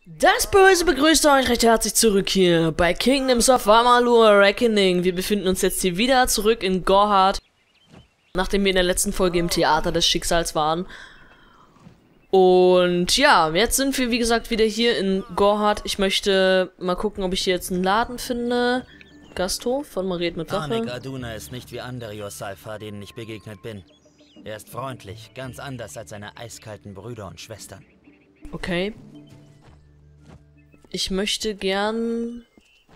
Das Böse begrüßt euch recht herzlich zurück hier bei Kingdoms of Amalur Reckoning. Wir befinden uns jetzt hier wieder zurück in Gorhart, nachdem wir in der letzten Folge im Theater des Schicksals waren. Und ja, jetzt sind wir wie gesagt wieder hier in Gorhart. Ich möchte mal gucken, ob ich hier jetzt einen Laden finde. Gasthof von Maret mit Wache. Arnik Aduna ist nicht wie andere Yosalfa, denen ich begegnet bin. Er ist freundlich, ganz anders als seine eiskalten Brüder und Schwestern. Okay. Ich möchte gern...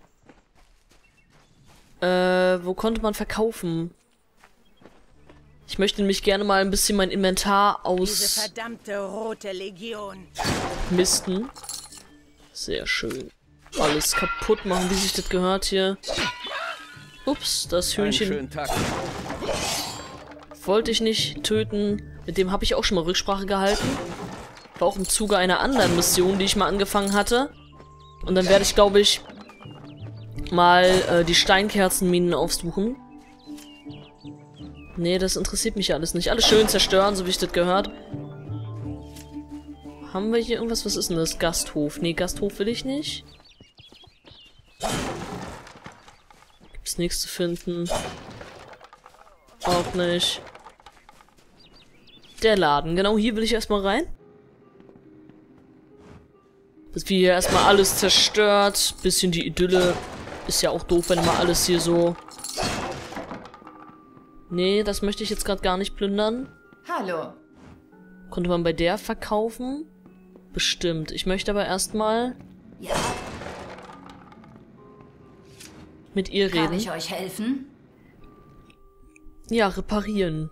wo konnte man verkaufen? Ich möchte nämlich gerne mal ein bisschen mein Inventar Diese verdammte rote Legion. Misten. Sehr schön. Alles kaputt machen, wie sich das gehört hier. Ups, das Hühnchen wollte ich nicht töten. Mit dem habe ich auch schon mal Rücksprache gehalten. War auch im Zuge einer anderen Mission, die ich mal angefangen hatte. Und dann werde ich, glaube ich, mal die Steinkerzenminen aufsuchen. Nee, das interessiert mich alles nicht. Alles schön zerstören, so wie ich das gehört. Haben wir hier irgendwas? Was ist denn das? Gasthof. Nee, Gasthof will ich nicht. Gibt's nichts zu finden. Auch nicht. Der Laden. Genau, hier will ich erstmal rein. Dass wir hier erstmal alles zerstört. Bisschen die Idylle. Ist ja auch doof, wenn immer alles hier so... Nee, das möchte ich jetzt gerade gar nicht plündern. Hallo. Konnte man bei der verkaufen? Bestimmt. Ich möchte aber erstmal Ja, mit ihr kann reden. ich euch helfen? Ja, reparieren.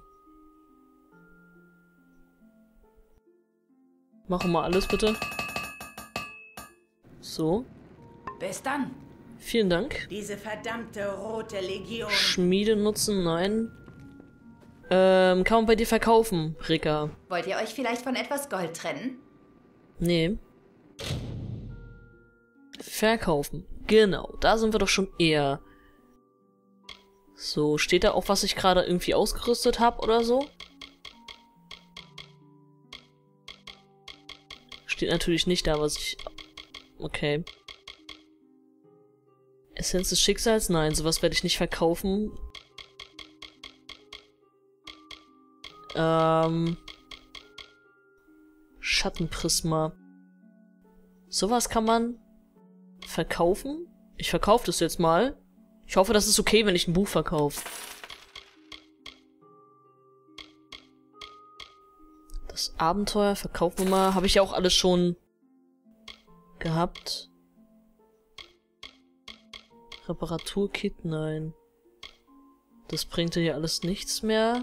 Machen wir alles bitte. So. Bis dann. Vielen Dank. Diese verdammte rote Legion. Schmiede nutzen, nein. Kann man bei dir verkaufen, Rika? Wollt ihr euch vielleicht von etwas Gold trennen? Nee. Verkaufen. Genau, da sind wir doch schon eher. So, steht da auch, was ich gerade irgendwie ausgerüstet habe oder so? Steht natürlich nicht da, was ich... Okay. Essenz des Schicksals? Nein, sowas werde ich nicht verkaufen. Schattenprisma. Sowas kann man verkaufen? Ich verkaufe das jetzt mal. Ich hoffe, das ist okay, wenn ich ein Buch verkaufe. Das Abenteuer verkaufen wir mal. Habe ich ja auch alles schon gehabt. Reparaturkit? Nein. Das bringt ja hier alles nichts mehr.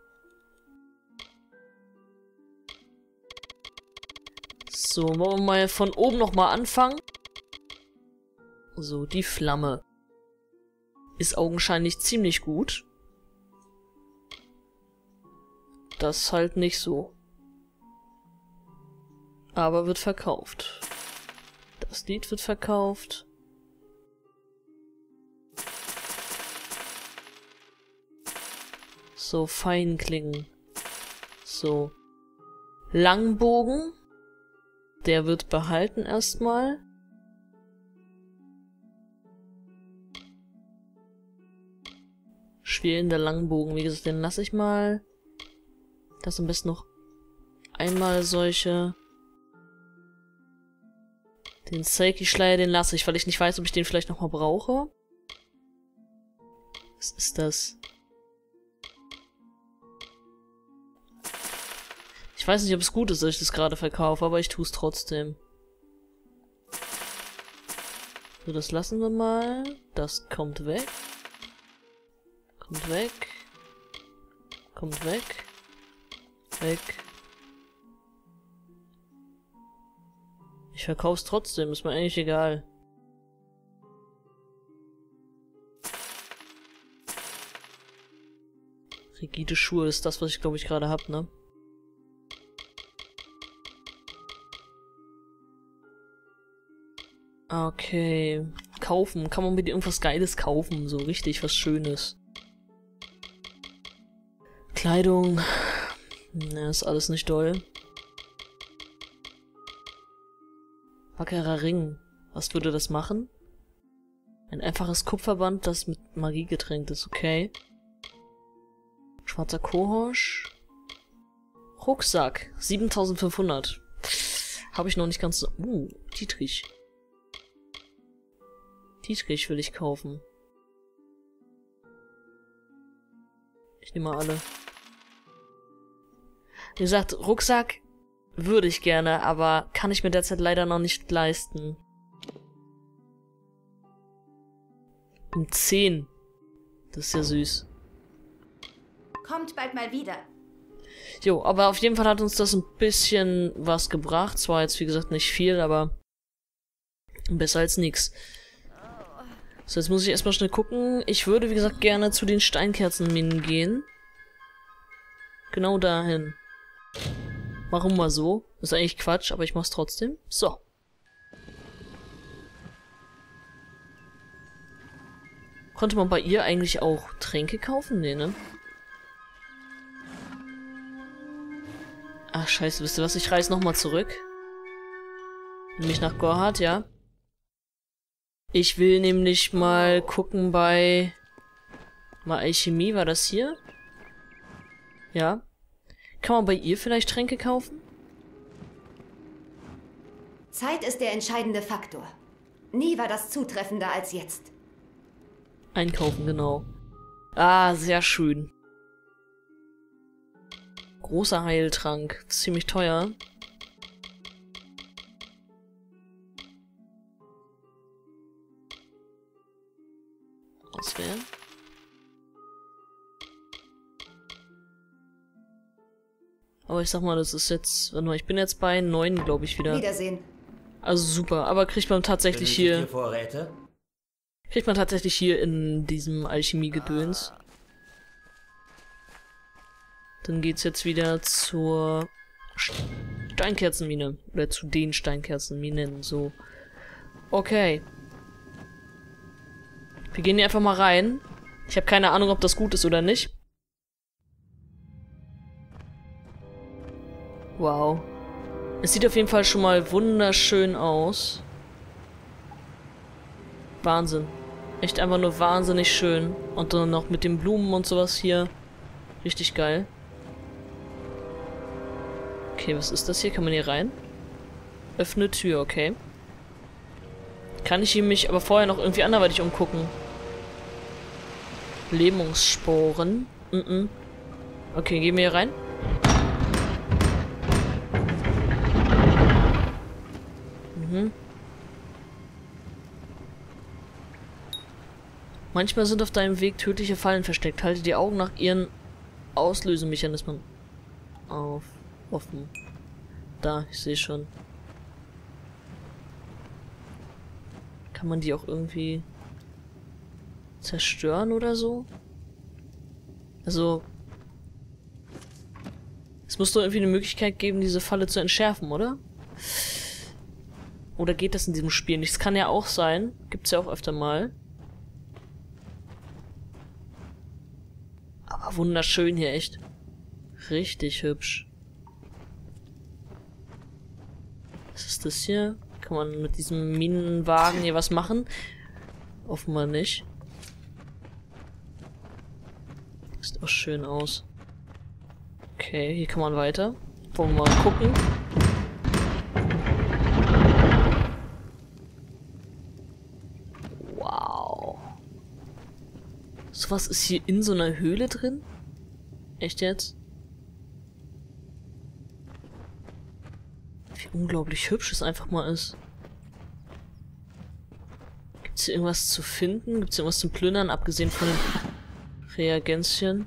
So, wollen wir mal von oben nochmal anfangen. So, die Flamme. Ist augenscheinlich ziemlich gut. Das halt nicht so. Aber wird verkauft. Das Lied wird verkauft. So, Feinklingen. So. Langbogen. Der wird behalten erstmal. Schwelender Langbogen. Wie gesagt, den lasse ich mal. Das am besten noch einmal solche. Den Seiki-Schleier, den lasse ich, weil ich nicht weiß, ob ich den vielleicht nochmal brauche. Was ist das? Ich weiß nicht, ob es gut ist, dass ich das gerade verkaufe, aber ich tue es trotzdem. So, das lassen wir mal. Das kommt weg. Kommt weg. Kommt weg. Weg. Ich verkaufe es trotzdem, ist mir eigentlich egal. Rigide Schuhe ist das, was ich glaube ich gerade habe, ne? Okay. Kaufen. Kann man mit irgendwas Geiles kaufen? So richtig was Schönes. Kleidung. Ne, ist alles nicht doll. Wackerer Ring. Was würde das machen? Ein einfaches Kupferband, das mit Magie getränkt ist, okay. Schwarzer Kohorsch. Rucksack. 7500. Habe ich noch nicht ganz so... Dietrich. Dietrich will ich kaufen. Ich nehme mal alle. Wie gesagt, Rucksack würde ich gerne, aber kann ich mir derzeit leider noch nicht leisten. Um 10. Das ist ja süß. Kommt bald mal wieder. Jo, aber auf jeden Fall hat uns das ein bisschen was gebracht. Zwar jetzt, wie gesagt, nicht viel, aber besser als nix. So, jetzt muss ich erstmal schnell gucken. Ich würde, wie gesagt, gerne zu den Steinkerzenminen gehen. Genau dahin. Warum mal so? Ist eigentlich Quatsch, aber ich mach's trotzdem. So. Konnte man bei ihr eigentlich auch Tränke kaufen? Nee, ne? Ach, scheiße, wisst ihr was? Ich reise nochmal zurück. Nämlich nach Gorhard, ja. Ich will nämlich mal gucken bei... Mal Alchemie, war das hier? Ja. Kann man bei ihr vielleicht Tränke kaufen? Zeit ist der entscheidende Faktor. Nie war das zutreffender als jetzt. Einkaufen, genau. Ah, sehr schön. Großer Heiltrank. Ziemlich teuer. Auswählen. Aber ich sag mal, das ist jetzt... Warte mal, ich bin jetzt bei 9, glaube ich, wieder. Wiedersehen. Also super, aber kriegt man tatsächlich hier... Vorräte? Kriegt man tatsächlich hier in diesem Alchemie-Gedöns. Dann geht's jetzt wieder zur Steinkerzenmine. Oder zu den Steinkerzenminen, so. Okay. Wir gehen hier einfach mal rein. Ich habe keine Ahnung, ob das gut ist oder nicht. Wow. Es sieht auf jeden Fall schon mal wunderschön aus. Wahnsinn. Echt einfach nur wahnsinnig schön. Und dann noch mit den Blumen und sowas hier. Richtig geil. Okay, was ist das hier? Kann man hier rein? Öffne Tür, okay. Kann ich mich aber vorher noch irgendwie anderweitig umgucken? Lähmungssporen. Okay, gehen wir hier rein. Manchmal sind auf deinem Weg tödliche Fallen versteckt. Halte die Augen nach ihren Auslösemechanismen offen. Da, ich sehe schon. Kann man die auch irgendwie zerstören oder so? Also... Es muss doch irgendwie eine Möglichkeit geben, diese Falle zu entschärfen, oder? Oder geht das in diesem Spiel nicht? Das kann ja auch sein. Gibt's ja auch öfter mal. Aber wunderschön hier, echt. Richtig hübsch. Was ist das hier? Kann man mit diesem Minenwagen hier was machen? Offenbar nicht. Sieht auch schön aus. Okay, hier kann man weiter. Wollen wir mal gucken. Wow. Sowas ist hier in so einer Höhle drin? Echt jetzt? Wie unglaublich hübsch es einfach mal ist. Gibt's hier irgendwas zu finden? Gibt's hier irgendwas zum Plündern, abgesehen von den Reagenzien?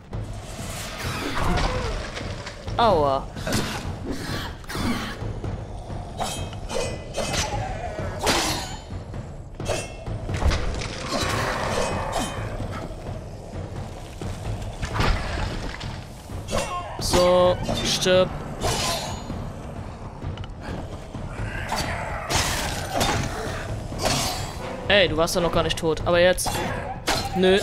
Aua. So, stirb. Ey, du warst ja noch gar nicht tot. Aber jetzt. Nö.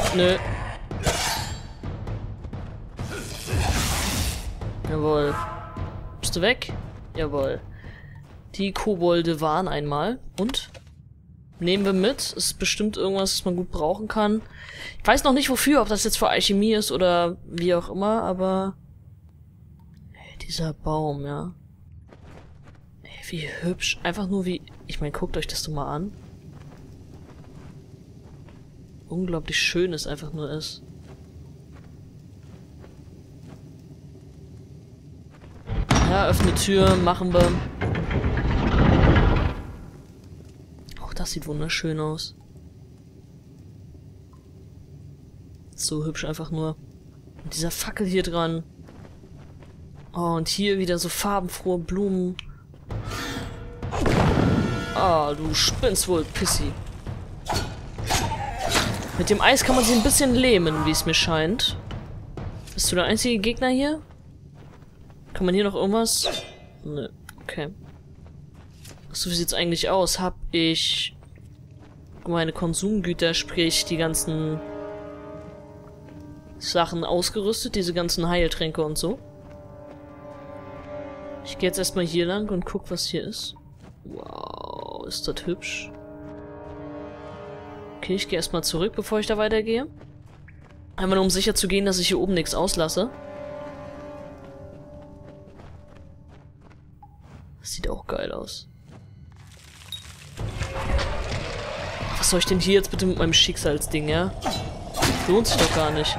Jawohl. Bist du weg? Jawohl. Die Kobolde waren einmal. Und? Nehmen wir mit. Ist bestimmt irgendwas, was man gut brauchen kann. Ich weiß noch nicht wofür, ob das jetzt für Alchemie ist oder wie auch immer, aber... Hey, dieser Baum, ja. Hey, wie hübsch. Einfach nur wie... Ich meine, guckt euch das doch mal an. Unglaublich schön es einfach nur ist. Ja, öffne Tür, machen wir. Auch das sieht wunderschön aus. So hübsch einfach nur. Und dieser Fackel hier dran. Oh, und hier wieder so farbenfrohe Blumen. Ah, du spinnst wohl, Pissy. Mit dem Eis kann man sie ein bisschen lähmen, wie es mir scheint. Bist du der einzige Gegner hier? Kann man hier noch irgendwas? Nö, okay. Achso, wie sieht's eigentlich aus? Hab ich meine Konsumgüter, sprich die ganzen Sachen ausgerüstet, diese ganzen Heiltränke und so? Ich gehe jetzt erstmal hier lang und guck, was hier ist. Wow, ist das hübsch. Okay, ich gehe erstmal zurück, bevor ich da weitergehe. Einmal nur, um sicher zu gehen, dass ich hier oben nichts auslasse. Das sieht auch geil aus. Was soll ich denn hier jetzt bitte mit meinem Schicksalsding, ja? Lohnt sich doch gar nicht.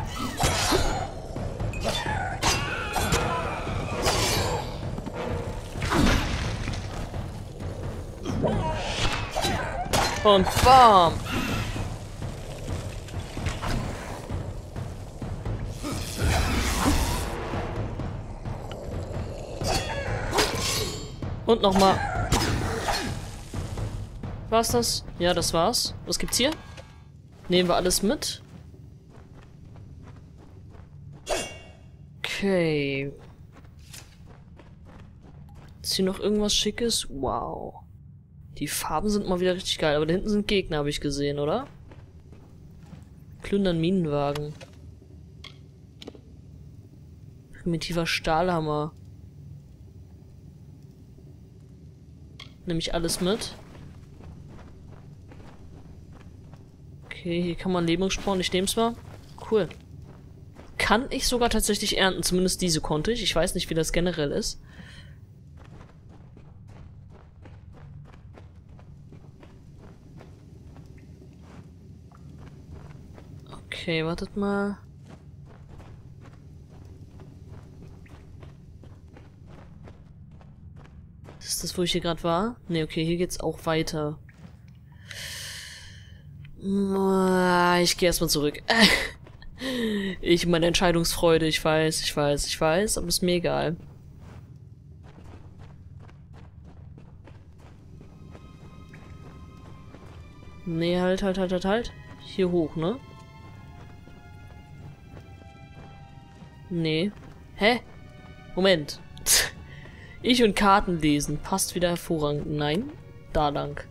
Und bam! Und nochmal. War's das? Ja, das war's. Was gibt's hier? Nehmen wir alles mit. Okay. Ist hier noch irgendwas Schickes? Wow. Die Farben sind mal wieder richtig geil. Aber da hinten sind Gegner, habe ich gesehen, oder? Plündern Minenwagen. Primitiver Stahlhammer. Nehme ich alles mit. Okay, hier kann man Leben spawnen. Ich nehme es mal. Cool. Kann ich sogar tatsächlich ernten. Zumindest diese konnte ich. Ich weiß nicht, wie das generell ist. Okay, wartet mal. Ist das, wo ich hier gerade war? Ne, okay, hier geht's auch weiter. Ich gehe erstmal zurück. Meine Entscheidungsfreude, ich weiß, aber ist mir egal. Nee, halt. Hier hoch, ne? Nee. Hä? Moment. Ich und Karten lesen. Passt wieder hervorragend. Nein. Da lang.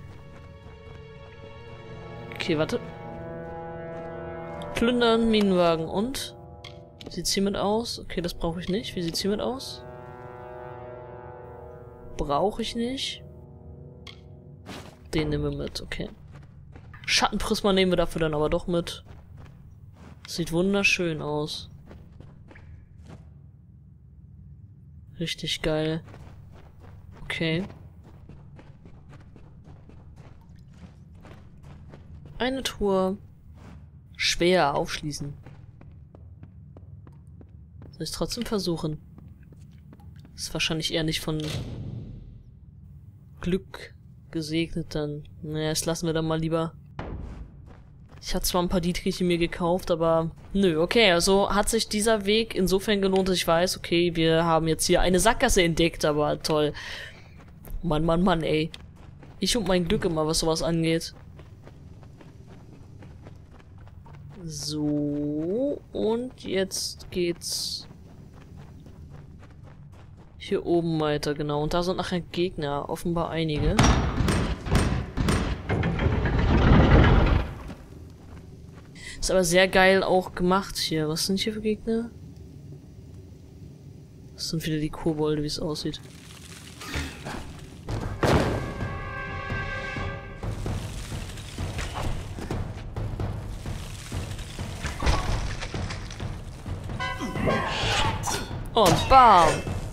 Okay, warte. Plündern, Minenwagen und? Wie sieht's hiermit aus? Okay, das brauche ich nicht. Wie sieht's hiermit aus? Brauche ich nicht. Den nehmen wir mit, okay. Schattenprisma nehmen wir dafür dann aber doch mit. Sieht wunderschön aus. Richtig geil. Okay. Eine Truhe. Schwer aufschließen. Soll ich es trotzdem versuchen? Ist wahrscheinlich eher nicht von Glück gesegnet dann. Naja, das lassen wir dann mal lieber. Ich hatte zwar ein paar Dietriche mir gekauft, aber nö, okay, also hat sich dieser Weg insofern gelohnt, dass ich weiß, okay, wir haben jetzt hier eine Sackgasse entdeckt, aber toll. Mann, ey. Ich und mein Glück immer, was sowas angeht. So, und jetzt geht's hier oben weiter, genau. Und da sind nachher Gegner, offenbar einige. Ist aber sehr geil auch gemacht hier. Was sind hier für Gegner? Das sind wieder die Kobolde, wie es aussieht. Und bam!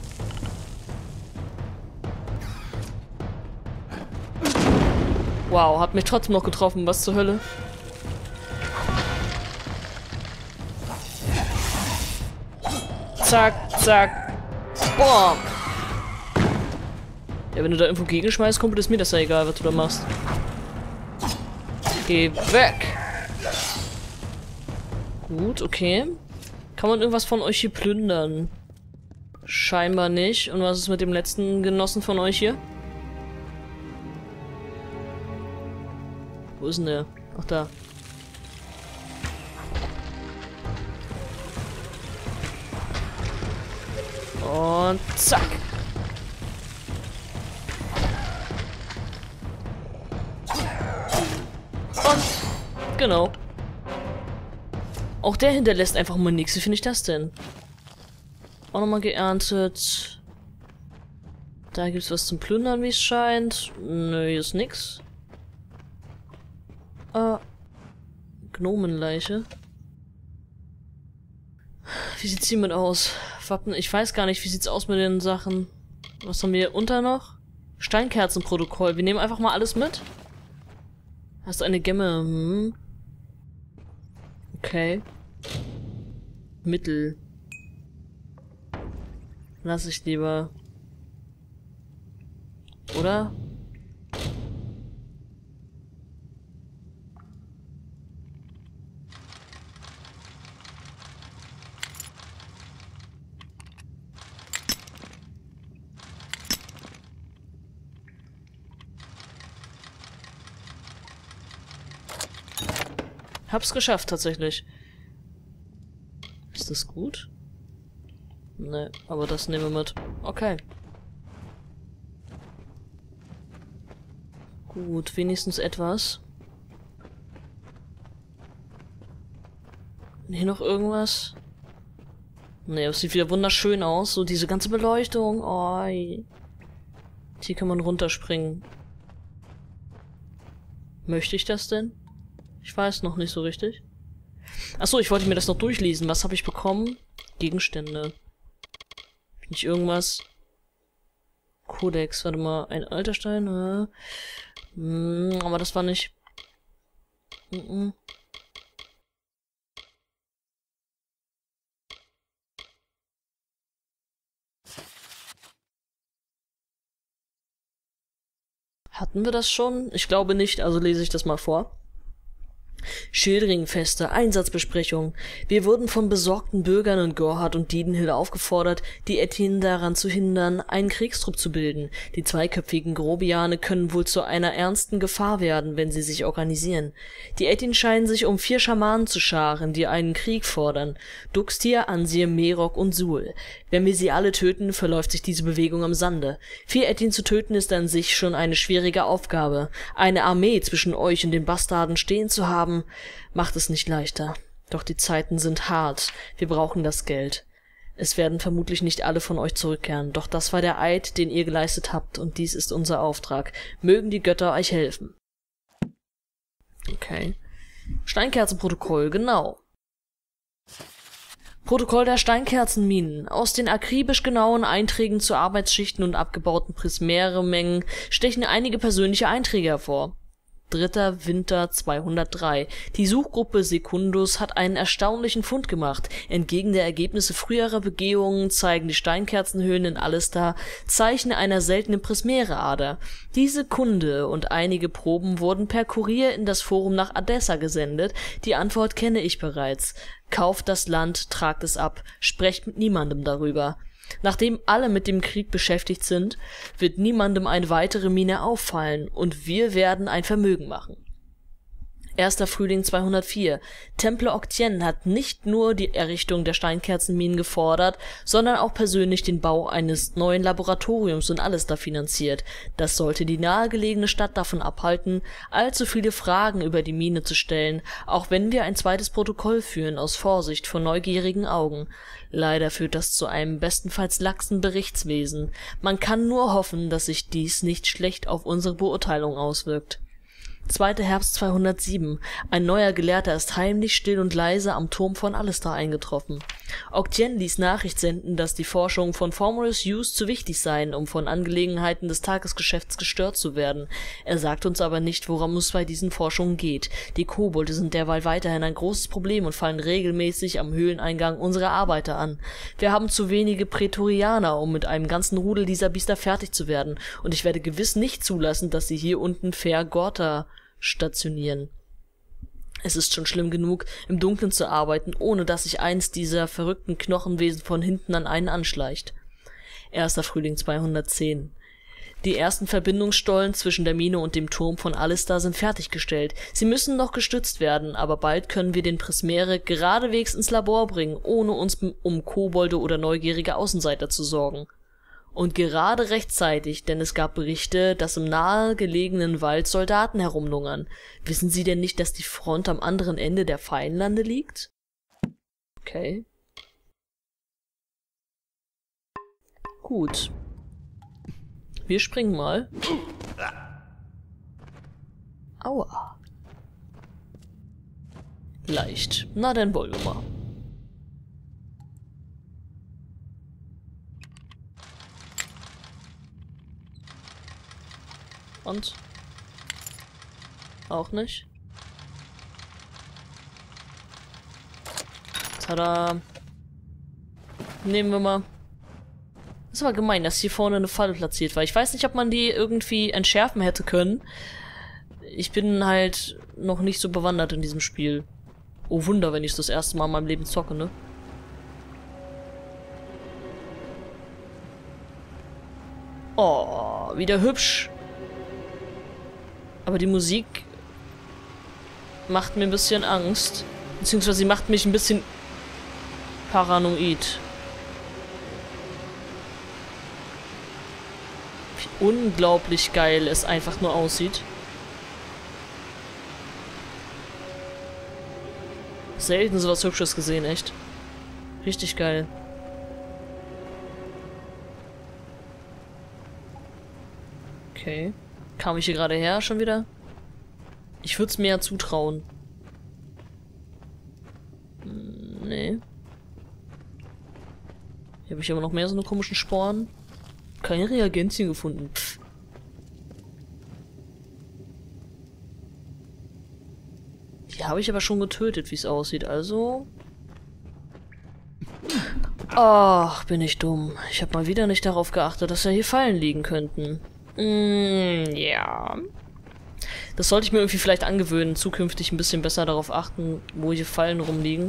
Wow, hat mich trotzdem noch getroffen. Was zur Hölle? Zack, zack. Boom! Ja, wenn du da irgendwo gegenschmeißt, kommt ist mir das ja egal, was du da machst. Geh weg! Gut, okay. Kann man irgendwas von euch hier plündern? Scheinbar nicht. Und was ist mit dem letzten Genossen von euch hier? Wo ist denn der? Ach, da. Und zack. Und genau. Auch der hinterlässt einfach mal nichts. Wie finde ich das denn? Auch nochmal geerntet. Da gibt es was zum Plündern, wie es scheint. Nö, hier ist nix. Gnomenleiche. Wie sieht's hiermit aus? Wappen, ich weiß gar nicht, wie sieht's aus mit den Sachen. Was haben wir hier unter noch? Steinkerzenprotokoll. Wir nehmen einfach mal alles mit. Hast du eine Gemme? Hm. Okay. Mittel. Lass ich lieber. Oder? Hab's geschafft, tatsächlich. Ist das gut? Ne, aber das nehmen wir mit. Okay. Gut, wenigstens etwas. Hier noch irgendwas? Ne, das sieht wieder wunderschön aus. So diese ganze Beleuchtung. Oh, hier kann man runterspringen. Möchte ich das denn? Ich weiß noch nicht so richtig. Achso, ich wollte mir das noch durchlesen. Was habe ich bekommen? Gegenstände. Nicht irgendwas. Kodex, warte mal. Ein alter Stein. Aber das war nicht. Hatten wir das schon? Ich glaube nicht, also lese ich das mal vor. Schildringfeste, Einsatzbesprechung. Wir wurden von besorgten Bürgern in Gorhad und Diedenhill aufgefordert, die Ettin daran zu hindern, einen Kriegstrupp zu bilden. Die zweiköpfigen Grobiane können wohl zu einer ernsten Gefahr werden, wenn sie sich organisieren. Die Ettin scheinen sich um 4 Schamanen zu scharen, die einen Krieg fordern. Duxtir, Ansir, Merok und Sul. Wenn wir sie alle töten, verläuft sich diese Bewegung im Sande. 4 Ettin zu töten ist an sich schon eine schwierige Aufgabe. Eine Armee zwischen euch und den Bastarden stehen zu haben, macht es nicht leichter. Doch die Zeiten sind hart. Wir brauchen das Geld. Es werden vermutlich nicht alle von euch zurückkehren, doch das war der Eid, den ihr geleistet habt, und dies ist unser Auftrag. Mögen die Götter euch helfen. Okay. Steinkerzenprotokoll, genau. Protokoll der Steinkerzenminen. Aus den akribisch genauen Einträgen zu Arbeitsschichten und abgebauten Prismäremengen stechen einige persönliche Einträge hervor. 3. Winter 203. Die Suchgruppe Secundus hat einen erstaunlichen Fund gemacht. Entgegen der Ergebnisse früherer Begehungen zeigen die Steinkerzenhöhlen in Alistar Zeichen einer seltenen Prismäreader. Diese Kunde und einige Proben wurden per Kurier in das Forum nach Adessa gesendet. Die Antwort kenne ich bereits. Kauft das Land, tragt es ab, sprecht mit niemandem darüber. Nachdem alle mit dem Krieg beschäftigt sind, wird niemandem eine weitere Mine auffallen und wir werden ein Vermögen machen. 1. Frühling 204. Templer Octien hat nicht nur die Errichtung der Steinkerzenminen gefordert, sondern auch persönlich den Bau eines neuen Laboratoriums in Alistar finanziert. Das sollte die nahegelegene Stadt davon abhalten, allzu viele Fragen über die Mine zu stellen, auch wenn wir ein zweites Protokoll führen, aus Vorsicht vor neugierigen Augen. Leider führt das zu einem bestenfalls laxen Berichtswesen. Man kann nur hoffen, dass sich dies nicht schlecht auf unsere Beurteilung auswirkt. 2. Herbst 207. Ein neuer Gelehrter ist heimlich, still und leise am Turm von Alistar eingetroffen. Octien ließ Nachricht senden, dass die Forschungen von Formorous Use zu wichtig seien, um von Angelegenheiten des Tagesgeschäfts gestört zu werden. Er sagt uns aber nicht, worum es bei diesen Forschungen geht. Die Kobolde sind derweil weiterhin ein großes Problem und fallen regelmäßig am Höhleneingang unserer Arbeiter an. Wir haben zu wenige Prätorianer, um mit einem ganzen Rudel dieser Biester fertig zu werden, und ich werde gewiss nicht zulassen, dass sie hier unten Fair Gorta stationieren. Es ist schon schlimm genug, im Dunkeln zu arbeiten, ohne dass sich eins dieser verrückten Knochenwesen von hinten an einen anschleicht. 1. Frühling 210. Die ersten Verbindungsstollen zwischen der Mine und dem Turm von Alistar sind fertiggestellt. Sie müssen noch gestützt werden, aber bald können wir den Prismere geradewegs ins Labor bringen, ohne uns um Kobolde oder neugierige Außenseiter zu sorgen. Und gerade rechtzeitig, denn es gab Berichte, dass im nahegelegenen Wald Soldaten herumlungern. Wissen Sie denn nicht, dass die Front am anderen Ende der Feinlande liegt? Okay. Gut. Wir springen mal. Aua. Leicht. Na, dann wollen wir mal. Und? Auch nicht. Tada. Nehmen wir mal. Das ist aber gemein, dass hier vorne eine Falle platziert war. Ich weiß nicht, ob man die irgendwie entschärfen hätte können. Ich bin halt noch nicht so bewandert in diesem Spiel. Oh Wunder, wenn ich es das erste Mal in meinem Leben zocke, ne? Oh, wieder hübsch. Aber die Musik macht mir ein bisschen Angst. Beziehungsweise sie macht mich ein bisschen paranoid. Wie unglaublich geil es einfach nur aussieht. Selten sowas Hübsches gesehen, echt. Richtig geil. Okay. Kam ich hier gerade her schon wieder? Ich würde es mir ja zutrauen. Nee. Hier habe ich aber noch mehr so eine komischen Sporen. Keine Reagenzien gefunden. Pff. Die habe ich aber schon getötet, wie es aussieht. Also... Ach, bin ich dumm. Ich habe mal wieder nicht darauf geachtet, dass ja hier Fallen liegen könnten. Ja. Das sollte ich mir irgendwie vielleicht angewöhnen, zukünftig ein bisschen besser darauf achten, wo hier Fallen rumliegen.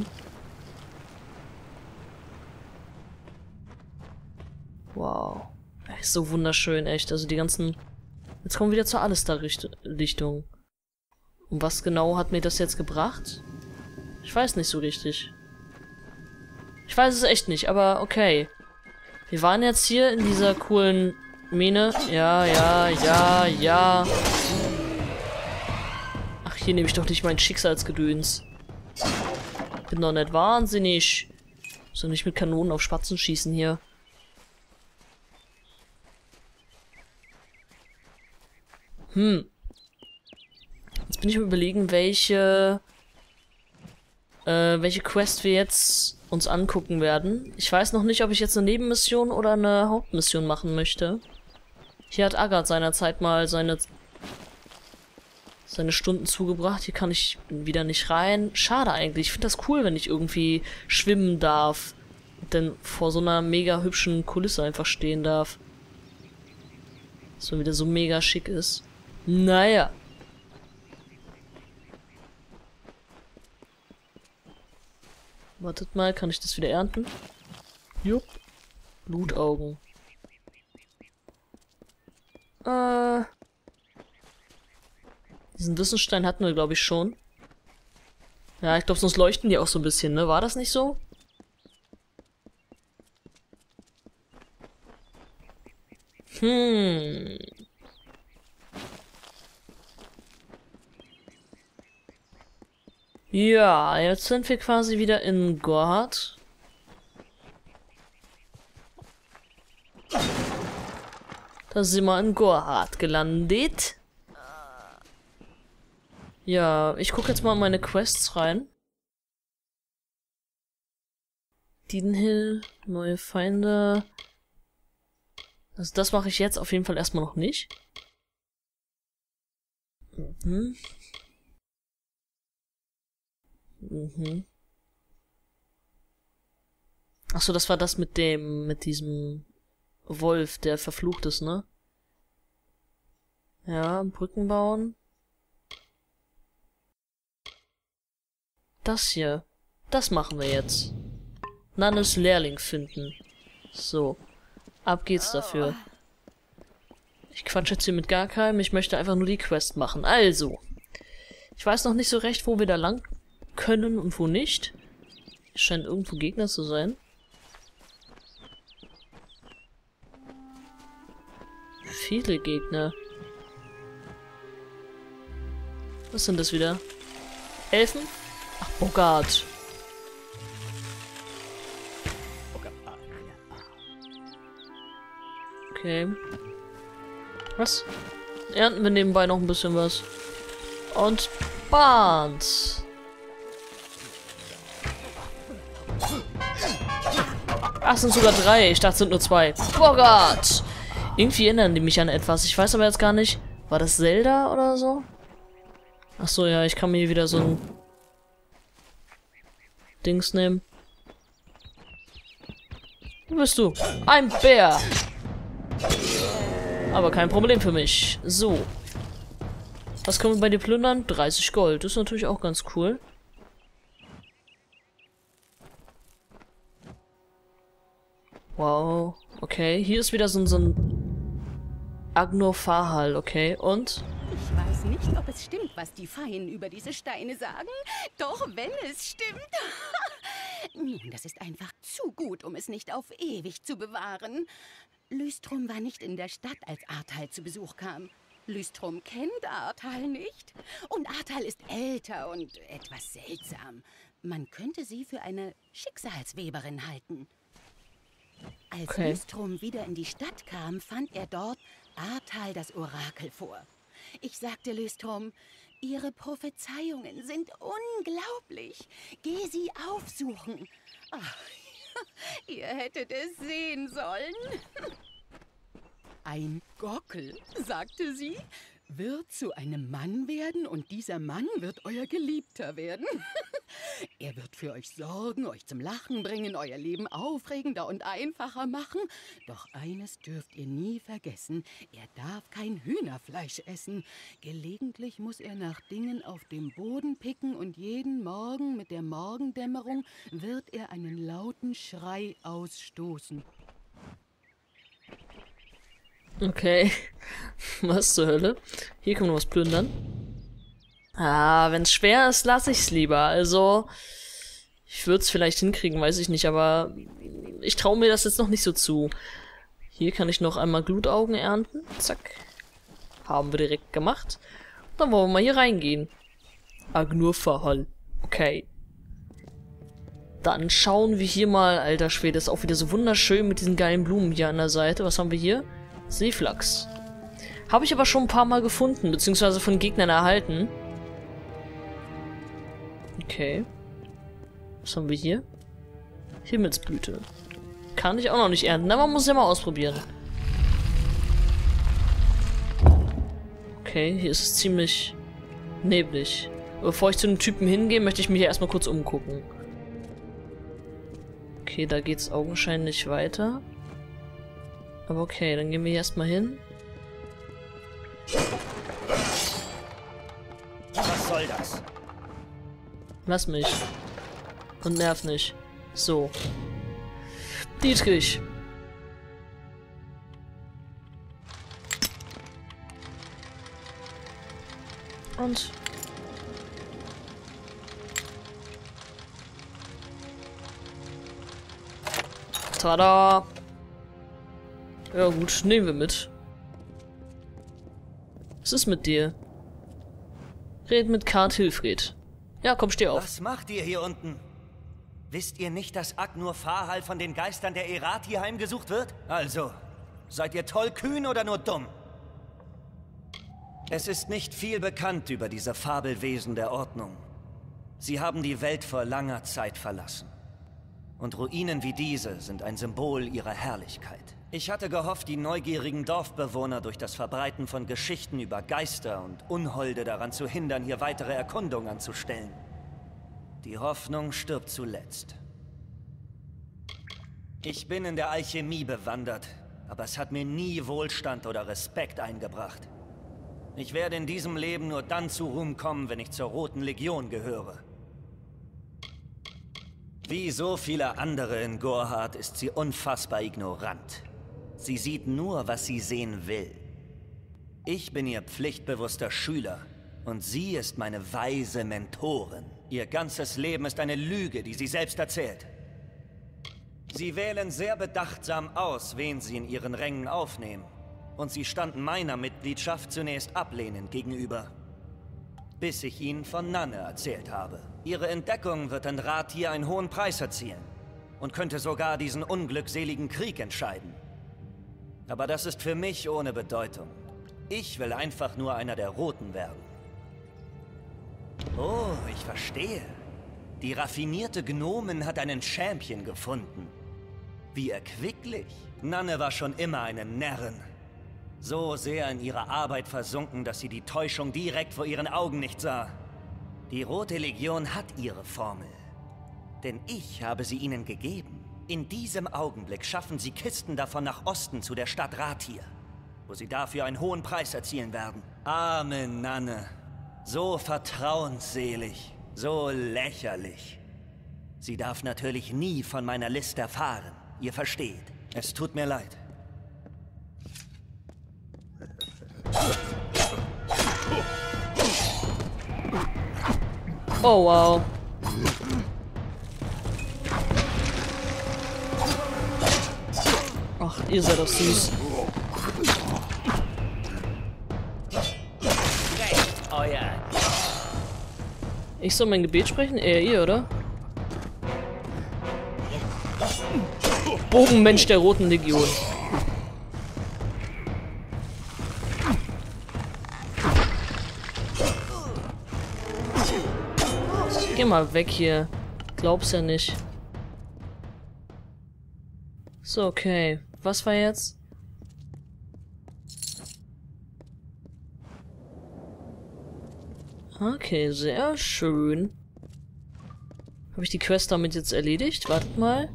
Wow. Ist so wunderschön, echt. Also die ganzen... Jetzt kommen wir wieder zur Alistar-Lichtung. Und was genau hat mir das jetzt gebracht? Ich weiß nicht so richtig. Ich weiß es echt nicht, aber okay. Wir waren jetzt hier in dieser coolen Mine. Ja. Ach, hier nehme ich doch nicht mein Schicksalsgedöns. Bin doch nicht wahnsinnig. So nicht mit Kanonen auf Spatzen schießen hier. Jetzt bin ich am Überlegen, welche Quest wir jetzt uns angucken werden. Ich weiß noch nicht, ob ich jetzt eine Nebenmission oder eine Hauptmission machen möchte. Hier hat Agat seinerzeit mal seine Stunden zugebracht. Hier kann ich wieder nicht rein. Schade eigentlich. Ich finde das cool, wenn ich irgendwie schwimmen darf. Und dann vor so einer mega hübschen Kulisse einfach stehen darf. Das wieder so mega schick ist. Naja. Wartet mal, kann ich das wieder ernten? Jupp. Blutaugen. Diesen Wissensstein hatten wir, glaube ich, schon. Ja, ich glaube, sonst leuchten die auch so ein bisschen, ne? War das nicht so? Ja, jetzt sind wir quasi wieder in Gorhard. Da sind wir in Gorhard gelandet. Ja, ich gucke jetzt mal in meine Quests rein. Diedenhill, neue Feinde. Also das mache ich jetzt auf jeden Fall erstmal noch nicht. Mhm. Mhm. Achso, das war das mit diesem Wolf, der verflucht ist, ne? Ja, Brücken bauen. Das hier. Das machen wir jetzt. Nannes Lehrling finden. So. Ab geht's dafür. Ich quatsch jetzt hier mit gar keinem. Ich möchte einfach nur die Quest machen. Also. Ich weiß noch nicht so recht, wo wir da lang können und wo nicht. Es scheint irgendwo Gegner zu sein. Viele Gegner. Was sind das wieder? Elfen? Ach, Bogart. Okay. Was? Ernten wir nebenbei noch ein bisschen was. Und Barnes. Ach, es sind sogar 3. Ich dachte, es sind nur 2. Bogart! Irgendwie erinnern die mich an etwas. Ich weiß aber jetzt gar nicht. War das Zelda oder so? Ach so, ja, ich kann mir hier wieder so ein Dings nehmen. Wo bist du? Ein Bär! Aber kein Problem für mich. So. Was können wir bei dir plündern? 30 Gold. Das ist natürlich auch ganz cool. Wow. Okay, hier ist wieder so ein Agnur Fahal, okay. Und? Ich weiß nicht, ob es stimmt, was die Feien über diese Steine sagen. Doch wenn es stimmt. Nun, das ist einfach zu gut, um es nicht auf ewig zu bewahren. Lystrum war nicht in der Stadt, als Ahrtal zu Besuch kam. Lystrum kennt Ahrtal nicht. Und Ahrtal ist älter und etwas seltsam. Man könnte sie für eine Schicksalsweberin halten. Als Lystrum wieder in die Stadt kam, fand er dort Ahrtal das Orakel vor. Ich sagte Lystrum, Ihre Prophezeiungen sind unglaublich. Geh sie aufsuchen. Ach, ihr hättet es sehen sollen. Ein Gockel, sagte sie, wird zu einem Mann werden und dieser Mann wird euer Geliebter werden. Er wird für euch sorgen, euch zum Lachen bringen, euer Leben aufregender und einfacher machen. Doch eines dürft ihr nie vergessen, er darf kein Hühnerfleisch essen. Gelegentlich muss er nach Dingen auf dem Boden picken und jeden Morgen mit der Morgendämmerung wird er einen lauten Schrei ausstoßen. Okay. Was zur Hölle? Hier können wir was plündern. Ah, wenn es schwer ist, lasse ich es lieber. Also, ich würde es vielleicht hinkriegen, weiß ich nicht, aber ich traue mir das jetzt noch nicht so zu. Hier kann ich noch einmal Glutaugen ernten. Zack. Haben wir direkt gemacht. Dann wollen wir mal hier reingehen. Agnur Fahal. Okay. Dann schauen wir hier mal. Alter Schwede, ist auch wieder so wunderschön mit diesen geilen Blumen hier an der Seite. Was haben wir hier? Seeflachs. Habe ich aber schon ein paar Mal gefunden, beziehungsweise von Gegnern erhalten. Okay. Was haben wir hier? Himmelsblüte. Kann ich auch noch nicht ernten, aber man muss ja mal ausprobieren. Okay, hier ist es ziemlich neblig. Bevor ich zu den Typen hingehe, möchte ich mich hier erstmal kurz umgucken. Okay, da geht's augenscheinlich weiter. Aber okay, dann gehen wir hier erstmal hin. Was soll das? Lass mich. Und nerv nicht. So. Dietrich. Und... Tada! Ja gut, nehmen wir mit. Was ist mit dir? Red mit Kart Hilfred. Ja, komm, steh auf. Was macht ihr hier unten? Wisst ihr nicht, dass Agnur Fahal von den Geistern der Erati heimgesucht wird? Also, seid ihr tollkühn oder nur dumm? Es ist nicht viel bekannt über diese Fabelwesen der Ordnung. Sie haben die Welt vor langer Zeit verlassen. Und Ruinen wie diese sind ein Symbol ihrer Herrlichkeit. Ich hatte gehofft, die neugierigen Dorfbewohner durch das Verbreiten von Geschichten über Geister und Unholde daran zu hindern, hier weitere Erkundungen anzustellen. Die Hoffnung stirbt zuletzt. Ich bin in der Alchemie bewandert, aber es hat mir nie Wohlstand oder Respekt eingebracht. Ich werde in diesem Leben nur dann zu Ruhm kommen, wenn ich zur Roten Legion gehöre. Wie so viele andere in Gorhard ist sie unfassbar ignorant. Sie sieht nur, was sie sehen will. Ich bin ihr pflichtbewusster Schüler und sie ist meine weise Mentorin. Ihr ganzes Leben ist eine Lüge, die sie selbst erzählt. Sie wählen sehr bedachtsam aus, wen sie in ihren Rängen aufnehmen. Und sie standen meiner Mitgliedschaft zunächst ablehnend gegenüber. Bis ich ihnen von Nanne erzählt habe. Ihre Entdeckung wird in Rathir einen hohen Preis erzielen. Und könnte sogar diesen unglückseligen Krieg entscheiden. Aber das ist für mich ohne Bedeutung. Ich will einfach nur einer der Roten werden. Oh, ich verstehe. Die raffinierte Gnomin hat einen Champion gefunden. Wie erquicklich. Nanne war schon immer eine Närrin. So sehr in ihre Arbeit versunken, dass sie die Täuschung direkt vor ihren Augen nicht sah. Die Rote Legion hat ihre Formel. Denn ich habe sie ihnen gegeben. In diesem Augenblick schaffen sie Kisten davon nach Osten zu der Stadt Rathir, wo sie dafür einen hohen Preis erzielen werden. Arme Nanne. So vertrauensselig, so lächerlich. Sie darf natürlich nie von meiner List erfahren. Ihr versteht. Es tut mir leid. Oh, wow. Ach, ihr seid doch süß. Oh ja. Ich soll mein Gebet sprechen? Eher ihr, oder? Bogenmensch der Roten Legion. Geh mal weg hier. Glaub's ja nicht. So, okay. Was war jetzt? Okay, sehr schön. Habe ich die Quest damit jetzt erledigt? Wartet mal.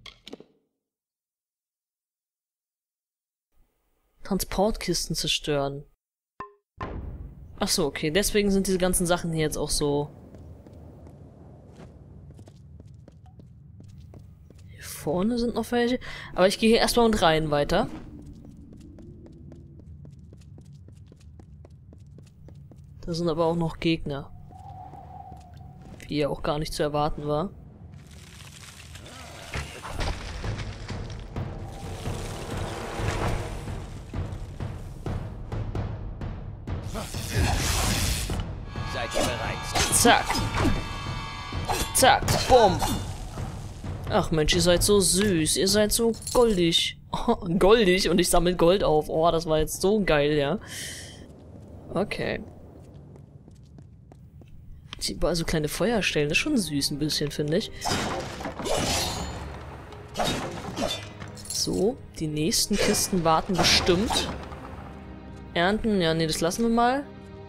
Transportkisten zerstören. Ach so, okay. Deswegen sind diese ganzen Sachen hier jetzt auch so... Hier vorne sind noch welche. Aber ich gehe hier erstmal mit rein weiter. Da sind aber auch noch Gegner. Wie ja auch gar nicht zu erwarten war. Seid ihr bereit? Zack. Zack. Bumm. Ach Mensch, ihr seid so süß. Ihr seid so goldig. Oh, goldig und ich sammle Gold auf. Oh, das war jetzt so geil, ja. Okay. Also kleine Feuerstellen, das ist schon süß ein bisschen, finde ich. So, die nächsten Kisten warten bestimmt. Ernten, ja, nee, das lassen wir mal.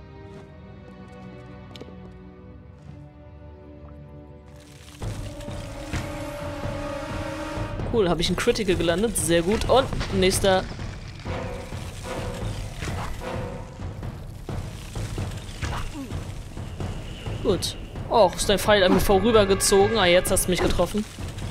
Cool, habe ich einen Critical gelandet, sehr gut. Und nächster. Gut. Oh, ist dein Pfeil an mir vorübergezogen. Ah, jetzt hast du mich getroffen.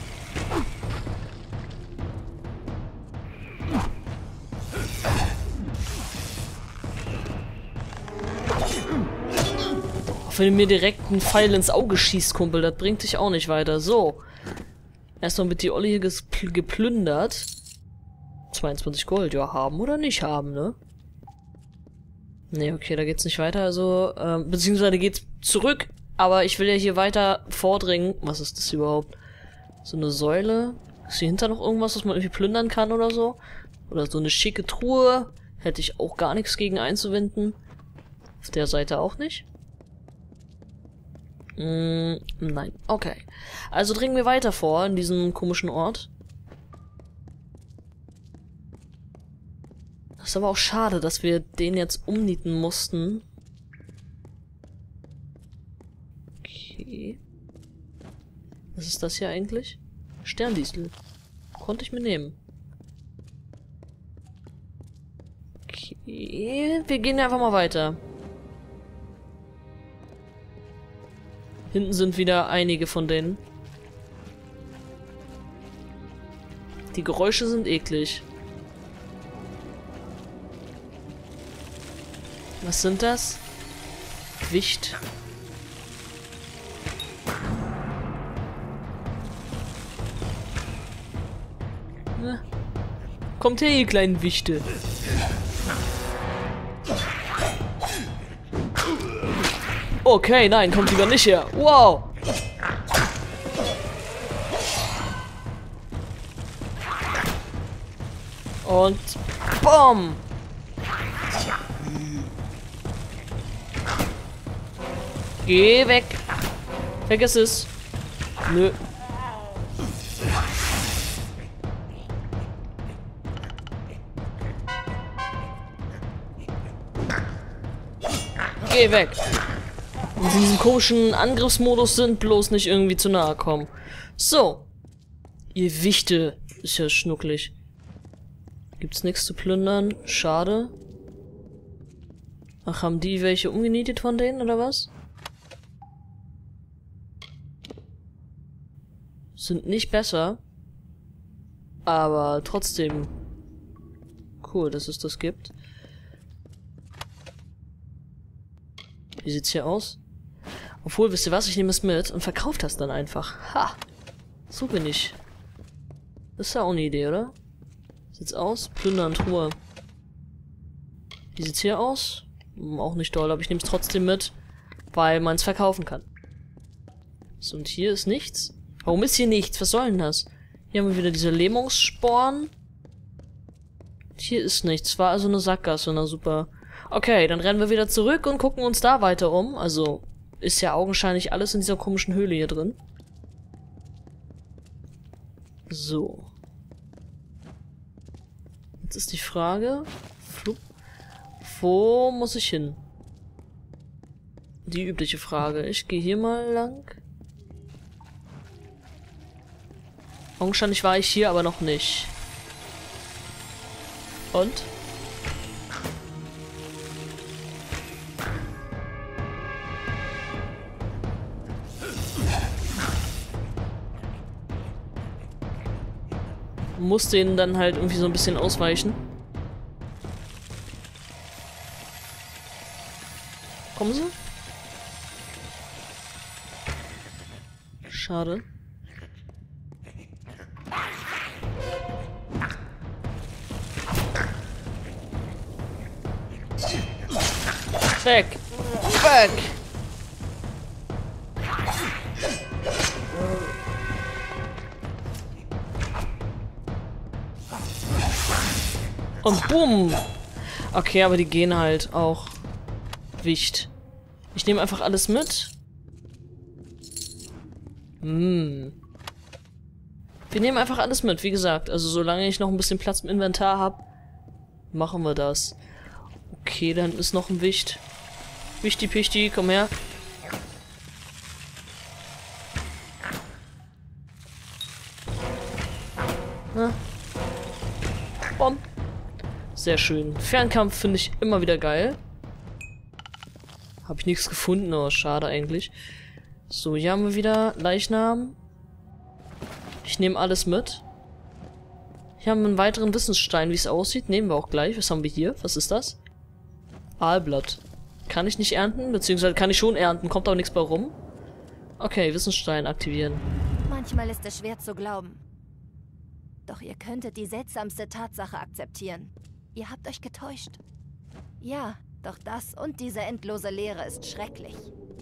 Auch wenn du mir direkt einen Pfeil ins Auge schießt, Kumpel, das bringt dich auch nicht weiter. So. Erstmal wird die Olle hier geplündert. 22 Gold, ja, haben oder nicht haben, ne? Ne, okay, da geht's nicht weiter, also, beziehungsweise geht's zurück, aber ich will ja hier weiter vordringen. Was ist das überhaupt? So eine Säule? Ist hier hinter noch irgendwas, was man irgendwie plündern kann oder so? Oder so eine schicke Truhe? Hätte ich auch gar nichts gegen einzuwenden. Auf der Seite auch nicht? Nein. Okay. Also dringen wir weiter vor in diesem komischen Ort. Das ist aber auch schade, dass wir den jetzt umnieten mussten. Okay. Was ist das hier eigentlich? Sterndiesel. Konnte ich mir nehmen. Okay. Wir gehen einfach mal weiter. Hinten sind wieder einige von denen. Die Geräusche sind eklig. Was sind das? Wicht. Na, kommt her, ihr kleinen Wichte. Okay, nein, kommt lieber nicht her. Wow. Und BOM! Geh weg. Vergiss es. Nö. Geh weg. In diesem komischen Angriffsmodus sind, bloß nicht irgendwie zu nahe kommen. So. Ihr Wichte. Ist ja schnucklig. Gibt's nichts zu plündern? Schade. Ach, haben die welche umgenietet von denen, oder was? Sind nicht besser. Aber trotzdem cool, dass es das gibt. Wie sieht's hier aus? Obwohl, wisst ihr was? Ich nehme es mit und verkaufe das dann einfach. Ha! So bin ich. Das ist ja auch eine Idee, oder? Wie sieht's aus? Plündern, Truhe. Wie sieht's hier aus? Auch nicht doll, aber ich nehme es trotzdem mit, weil man es verkaufen kann. So, und hier ist nichts. Warum ist hier nichts? Was soll denn das? Hier haben wir wieder diese Lähmungssporen. Hier ist nichts. War also eine Sackgasse, na super. Okay, dann rennen wir wieder zurück und gucken uns da weiter um. Also, ist ja augenscheinlich alles in dieser komischen Höhle hier drin. So. Jetzt ist die Frage... Wo muss ich hin? Die übliche Frage. Ich gehe hier mal lang. Augenscheinlich war ich hier, aber noch nicht. Und? Muss denen dann halt irgendwie so ein bisschen ausweichen. Kommen sie? Schade. Weg! Weg! Und bumm! Okay, aber die gehen halt auch. Wicht. Ich nehme einfach alles mit. Wir nehmen einfach alles mit, wie gesagt. Also solange ich noch ein bisschen Platz im Inventar habe, machen wir das. Okay, dann ist noch ein Wicht. Wichti-Pichti, komm her. Na. Bom. Sehr schön. Fernkampf finde ich immer wieder geil. Habe ich nichts gefunden, aber schade eigentlich. So, hier haben wir wieder Leichnam. Ich nehme alles mit. Hier haben wir einen weiteren Wissensstein, wie es aussieht. Nehmen wir auch gleich. Was haben wir hier? Was ist das? Aalblatt. Kann ich nicht ernten, beziehungsweise kann ich schon ernten, kommt aber nichts bei rum. Okay, Wissensstein aktivieren. Manchmal ist es schwer zu glauben. Doch ihr könntet die seltsamste Tatsache akzeptieren. Ihr habt euch getäuscht. Ja, doch das und diese endlose Leere ist schrecklich.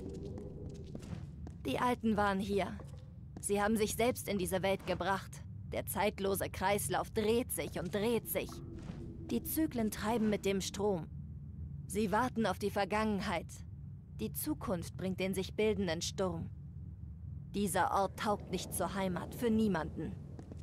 Die Alten waren hier. Sie haben sich selbst in diese Welt gebracht. Der zeitlose Kreislauf dreht sich und dreht sich. Die Zyklen treiben mit dem Strom. Sie warten auf die Vergangenheit. Die Zukunft bringt den sich bildenden Sturm. Dieser Ort taugt nicht zur Heimat, für niemanden.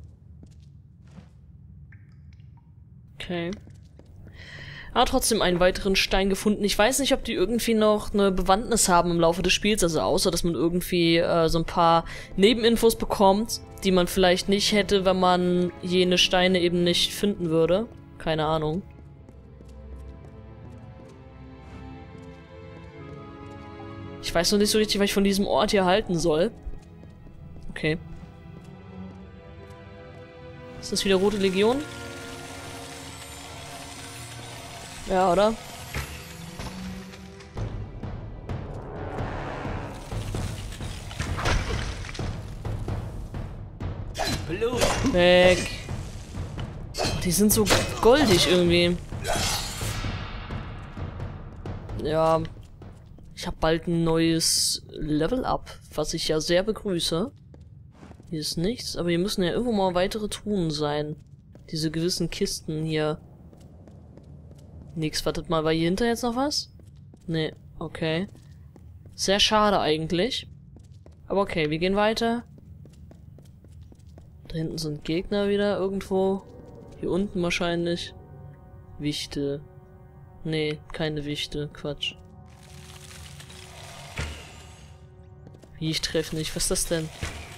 Okay. Aber trotzdem einen weiteren Stein gefunden. Ich weiß nicht, ob die irgendwie noch eine Bewandtnis haben im Laufe des Spiels, also außer, dass man irgendwie so ein paar Nebeninfos bekommt, die man vielleicht nicht hätte, wenn man jene Steine eben nicht finden würde. Keine Ahnung. Ich weiß noch nicht so richtig, was ich von diesem Ort hier halten soll. Okay. Ist das wieder Rote Legion? Ja, oder? Blut. Weg. Die sind so goldig irgendwie. Ja. Ich habe bald ein neues Level-Up, was ich ja sehr begrüße. Hier ist nichts, aber hier müssen ja irgendwo mal weitere Truhen sein. Diese gewissen Kisten hier. Nix, wartet mal, war hier hinter jetzt noch was? Nee, okay. Sehr schade eigentlich. Aber okay, wir gehen weiter. Da hinten sind Gegner wieder irgendwo. Hier unten wahrscheinlich. Wichte. Nee, keine Wichte, Quatsch. Wie, ich treffe nicht, was ist das denn?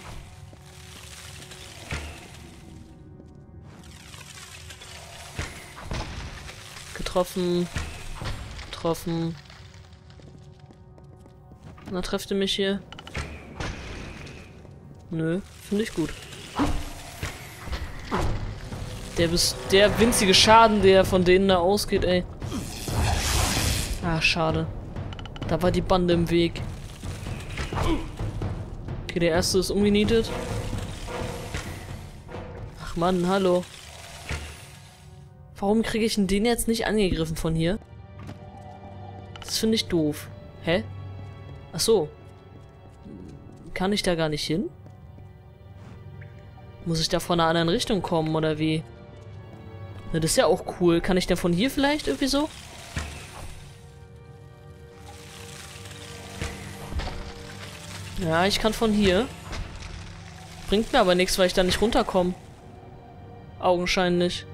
Getroffen. Getroffen. Na, trefft ihr mich hier? Nö, finde ich gut. Der winzige Schaden, der von denen da ausgeht, ey. Ah, schade. Da war die Bande im Weg. Okay, der erste ist umgenietet. Ach Mann, hallo. Warum kriege ich denn den jetzt nicht angegriffen von hier? Das finde ich doof. Hä? Ach so. Kann ich da gar nicht hin? Muss ich da von einer anderen Richtung kommen, oder wie? Na, das ist ja auch cool. Kann ich denn von hier vielleicht irgendwie so? Ja, ich kann von hier. Bringt mir aber nichts, weil ich da nicht runterkomme. Augenscheinlich.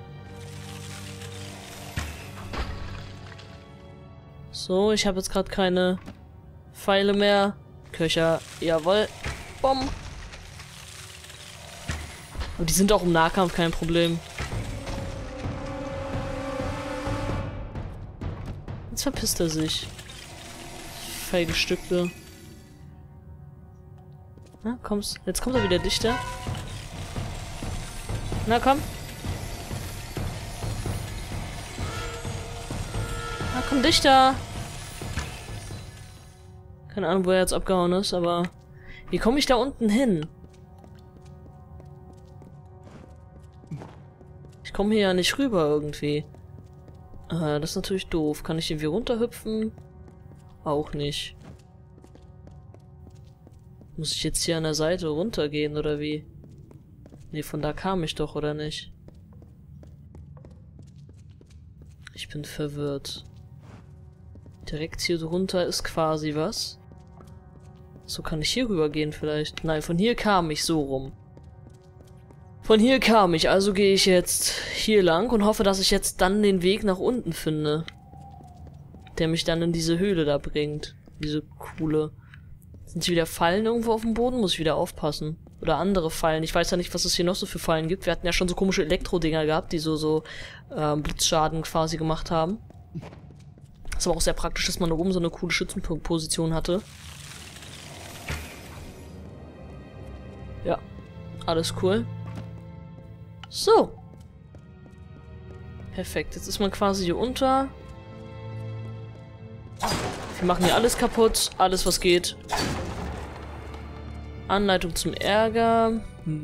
So, ich habe jetzt gerade keine Pfeile mehr. Köcher, jawohl. Bom. Aber die sind auch im Nahkampf kein Problem. Jetzt verpisst er sich. Feige Stücke. Na, kommst. Jetzt kommt er wieder dichter. Na, komm. Na, komm dichter. Keine Ahnung, wo er jetzt abgehauen ist, aber... Wie komme ich da unten hin? Ich komme hier ja nicht rüber irgendwie. Das ist natürlich doof. Kann ich irgendwie runterhüpfen? Auch nicht. Muss ich jetzt hier an der Seite runtergehen, oder wie? Nee, von da kam ich doch, oder nicht? Ich bin verwirrt. Direkt hier drunter ist quasi was. So, kann ich hier rüber gehen vielleicht? Nein, von hier kam ich so rum. Von hier kam ich, also gehe ich jetzt hier lang und hoffe, dass ich jetzt dann den Weg nach unten finde. Der mich dann in diese Höhle da bringt. Diese coole... Sind hier wieder Fallen irgendwo auf dem Boden? Muss ich wieder aufpassen. Oder andere Fallen. Ich weiß ja nicht, was es hier noch so für Fallen gibt. Wir hatten ja schon so komische Elektro-Dinger gehabt, die so Blitzschaden quasi gemacht haben. Ist aber auch sehr praktisch, dass man da oben so eine coole Schützenposition hatte. Ja, alles cool. So. Perfekt, jetzt ist man quasi hier unter. Wir machen hier alles kaputt, alles was geht. Anleitung zum Ärger.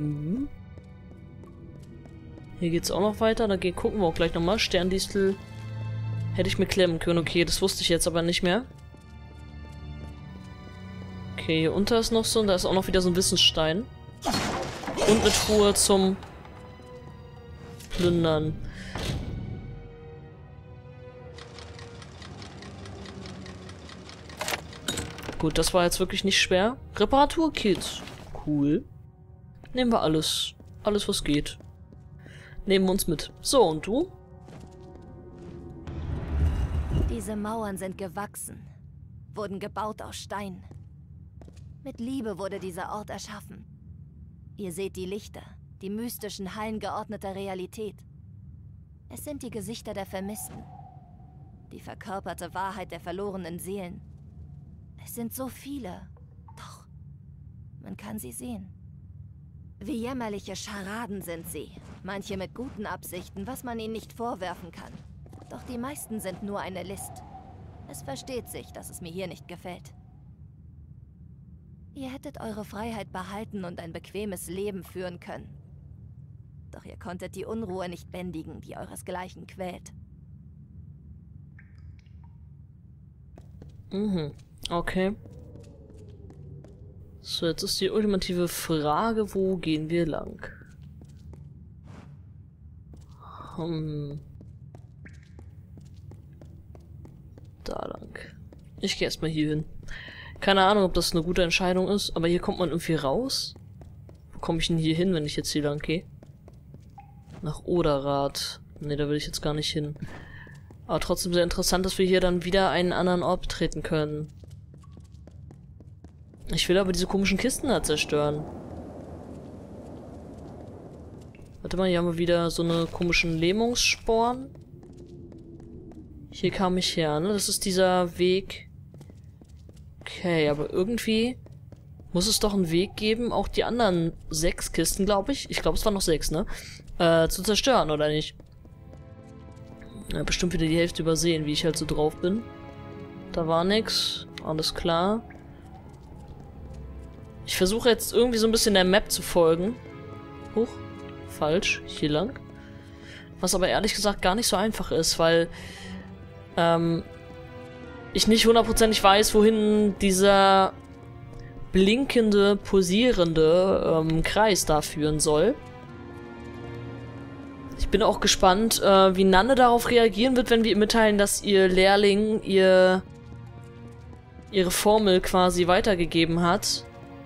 Hier geht's auch noch weiter, da gucken wir auch gleich nochmal. Sterndistel hätte ich mir klemmen können, okay, das wusste ich jetzt aber nicht mehr. Okay, hier unter ist noch so, und da ist auch noch wieder so ein Wissensstein. Und eine Truhe zum Plündern. Gut, das war jetzt wirklich nicht schwer. Reparaturkit. Cool. Nehmen wir alles. Alles, was geht. Nehmen wir uns mit. So, und du? Diese Mauern sind gewachsen. Wurden gebaut aus Stein. Mit Liebe wurde dieser Ort erschaffen. Ihr seht die Lichter, die mystischen Hallen geordneter Realität. Es sind die Gesichter der Vermissten. Die verkörperte Wahrheit der verlorenen Seelen. Es sind so viele. Doch, man kann sie sehen. Wie jämmerliche Scharaden sind sie. Manche mit guten Absichten, was man ihnen nicht vorwerfen kann. Doch die meisten sind nur eine List. Es versteht sich, dass es mir hier nicht gefällt. Ihr hättet eure Freiheit behalten und ein bequemes Leben führen können. Doch ihr konntet die Unruhe nicht bändigen, die euresgleichen quält. Okay. So, jetzt ist die ultimative Frage, wo gehen wir lang? Da lang. Ich gehe erstmal hier hin. Keine Ahnung, ob das eine gute Entscheidung ist, aber hier kommt man irgendwie raus. Wo komme ich denn hier hin, wenn ich jetzt hier lang gehe? Nach Oderrath. Ne, da will ich jetzt gar nicht hin. Aber trotzdem sehr interessant, dass wir hier dann wieder einen anderen Ort betreten können. Ich will aber diese komischen Kisten da zerstören. Warte mal, hier haben wir wieder so eine komischen Lähmungssporen. Hier kam ich her, ne? Das ist dieser Weg. Okay, aber irgendwie muss es doch einen Weg geben, auch die anderen 6 Kisten, glaube ich. Ich glaube, es waren noch 6, ne? Zu zerstören, oder nicht? Ja, bestimmt wieder die Hälfte übersehen, wie ich halt so drauf bin. Da war nix. Alles klar. Ich versuche jetzt irgendwie so ein bisschen der Map zu folgen. Huch. Falsch. Hier lang. Was aber ehrlich gesagt gar nicht so einfach ist, weil ich nicht hundertprozentig weiß, wohin dieser blinkende, pulsierende Kreis da führen soll. Ich bin auch gespannt, wie Nanne darauf reagieren wird, wenn wir ihr mitteilen, dass ihr Lehrling ihre Formel quasi weitergegeben hat.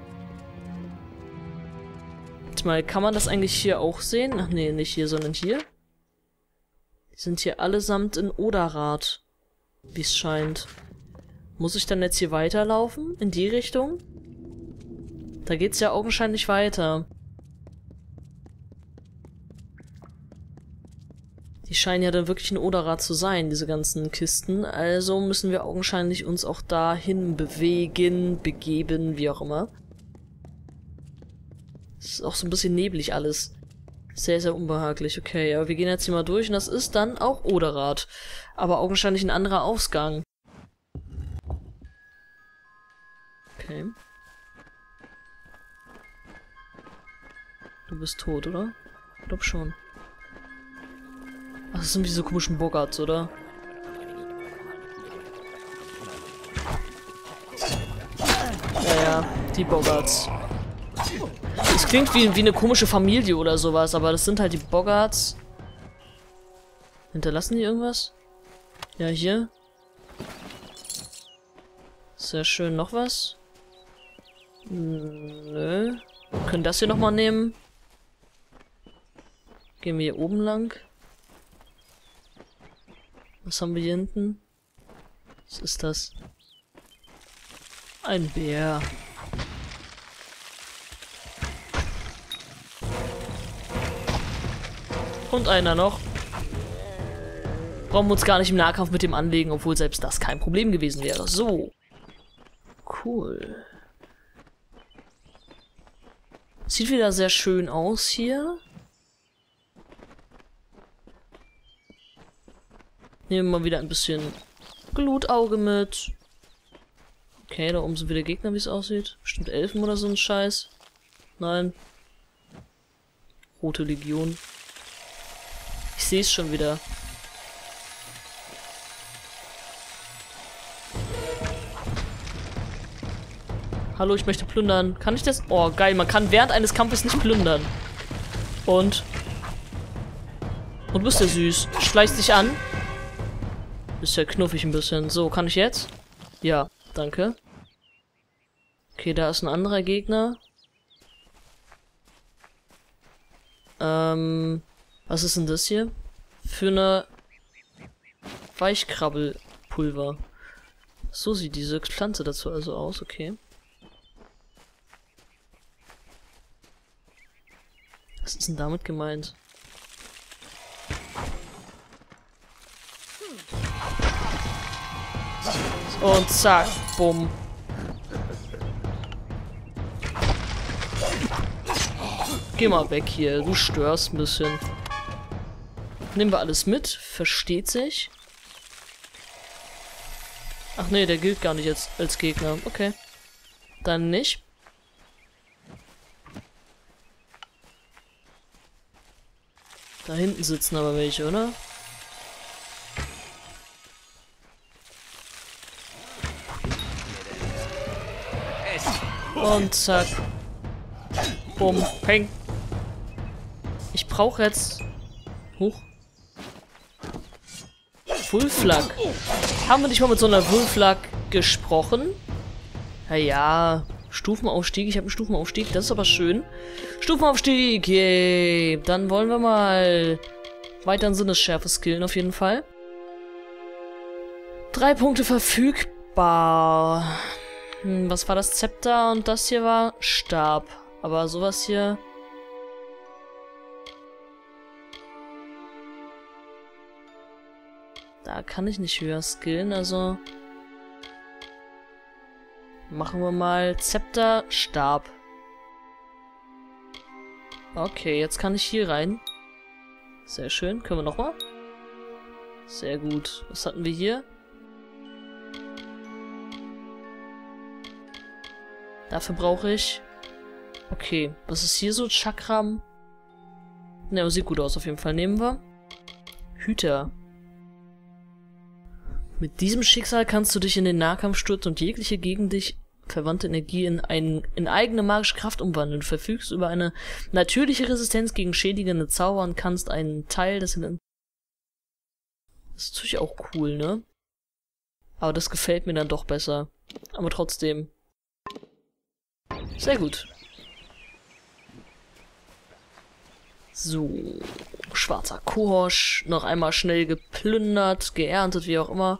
Warte mal, kann man das eigentlich hier auch sehen? Ach nee, nicht hier, sondern hier. Die sind hier allesamt in Oderrath, wie es scheint. Muss ich dann jetzt hier weiterlaufen? In die Richtung? Da geht's ja augenscheinlich weiter. Die scheinen ja dann wirklich in Oderrath zu sein, diese ganzen Kisten. Also müssen wir augenscheinlich uns auch dahin bewegen, begeben, wie auch immer. Es ist auch so ein bisschen neblig alles. Sehr, sehr unbehaglich. Okay, aber wir gehen jetzt hier mal durch und das ist dann auch Oderrath. Aber augenscheinlich ein anderer Ausgang. Okay. Du bist tot, oder? Ich glaub schon. Ach, das sind diese komischen Boggarts, oder? Ja, die Boggarts. Das klingt wie eine komische Familie oder sowas, aber das sind halt die Boggarts. Hinterlassen die irgendwas? Ja, hier. Sehr schön. Noch was? Nö. Wir können das hier nochmal nehmen. Gehen wir hier oben lang. Was haben wir hier hinten? Was ist das? Ein Bär. Und einer noch. Brauchen wir uns gar nicht im Nahkampf mit dem anlegen, obwohl selbst das kein Problem gewesen wäre. So. Cool. Sieht wieder sehr schön aus hier. Nehmen wir mal wieder ein bisschen Glutauge mit. Okay, da oben sind wieder Gegner, wie es aussieht. Bestimmt Elfen oder so ein Scheiß. Nein. Rote Legion. Ich sehe es schon wieder. Hallo, ich möchte plündern. Kann ich das? Oh, geil. Man kann während eines Kampfes nicht plündern. Und bist ja süß. Schleichst dich an. Ist ja knuffig ein bisschen. So, kann ich jetzt? Ja, danke. Okay, da ist ein anderer Gegner. Was ist denn das hier? Für eine Weichkrabbelpulver. So sieht diese Pflanze dazu also aus, okay. Was ist denn damit gemeint? Und zack, bumm. Geh mal weg hier, du störst ein bisschen. Nehmen wir alles mit, versteht sich. Ach nee, der gilt gar nicht jetzt als Gegner, okay. Dann nicht. Da hinten sitzen aber welche, oder? Und zack. Bumm, peng. Ich brauche jetzt... Huch. Wulflack. Haben wir nicht mal mit so einer Wulflack gesprochen? Naja, Stufenaufstieg. Ich habe einen Stufenaufstieg. Das ist aber schön. Stufenaufstieg. Yay. Dann wollen wir mal weiter in Sinnesschärfe skillen auf jeden Fall. 3 Punkte verfügbar. Was war das? Zepter und das hier war Stab. Aber sowas hier... Da kann ich nicht höher skillen, also... Machen wir mal Zepter, Stab. Okay, jetzt kann ich hier rein. Sehr schön. Können wir nochmal? Sehr gut. Was hatten wir hier? Dafür brauche ich... Okay, was ist hier so? Chakram? Ne, sieht gut aus auf jeden Fall. Nehmen wir. Hüter. Mit diesem Schicksal kannst du dich in den Nahkampf stürzen und jegliche gegen dich verwandte Energie in eigene magische Kraft umwandeln. Du verfügst über eine natürliche Resistenz gegen schädigende Zauber und kannst einen Teil des... Das ist natürlich auch cool, ne? Aber das gefällt mir dann doch besser. Aber trotzdem. Sehr gut. So. Schwarzer Kohorsch. Noch einmal schnell geplündert, geerntet, wie auch immer.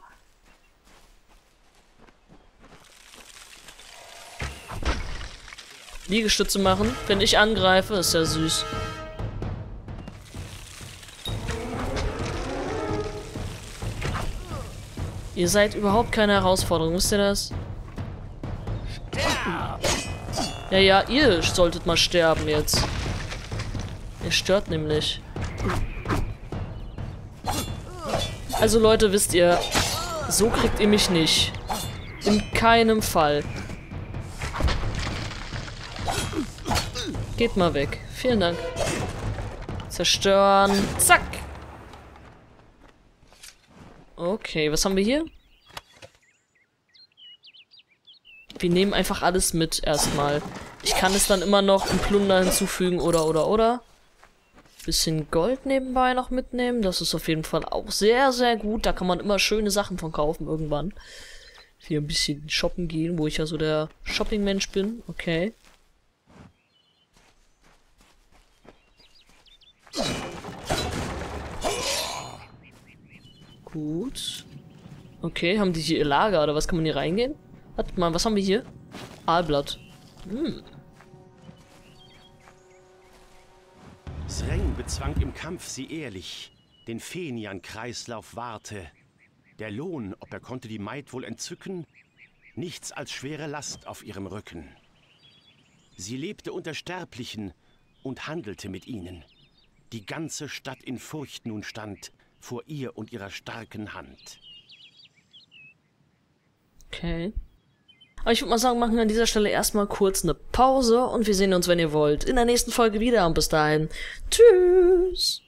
Liegestütze machen, wenn ich angreife, ist ja süß. Ihr seid überhaupt keine Herausforderung, wisst ihr das? Ja, ihr solltet mal sterben jetzt. Ihr stört nämlich. Also Leute, wisst ihr, so kriegt ihr mich nicht. In keinem Fall. Geht mal weg. Vielen Dank. Zerstören. Zack. Okay, was haben wir hier? Wir nehmen einfach alles mit erstmal. Ich kann es dann immer noch im Plunder hinzufügen oder. Bisschen Gold nebenbei noch mitnehmen. Das ist auf jeden Fall auch sehr, sehr gut. Da kann man immer schöne Sachen von kaufen irgendwann. Hier ein bisschen shoppen gehen, wo ich ja so der Shopping-Mensch bin. Okay. Gut. Okay, haben die hier ihr Lager oder was? Kann man hier reingehen? Warte mal, was haben wir hier? Aalblatt. Sreng bezwang im Kampf sie ehrlich, den Fenian-Kreislauf wahrte. Der Lohn, ob er konnte die Maid wohl entzücken, nichts als schwere Last auf ihrem Rücken. Sie lebte unter Sterblichen und handelte mit ihnen. Die ganze Stadt in Furcht nun stand vor ihr und ihrer starken Hand. Okay. Aber ich würde mal sagen, machen wir an dieser Stelle erstmal kurz eine Pause und wir sehen uns, wenn ihr wollt, in der nächsten Folge wieder und bis dahin. Tschüss!